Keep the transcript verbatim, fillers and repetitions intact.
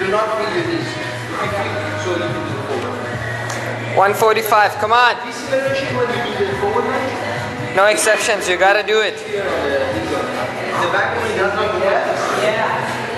Do not feel your knees. If you feel, so you can do the forward. one forty-five, come on. Deceleration when you do the forward lunge. No exceptions, you gotta do it. The back of my does not go. Yeah.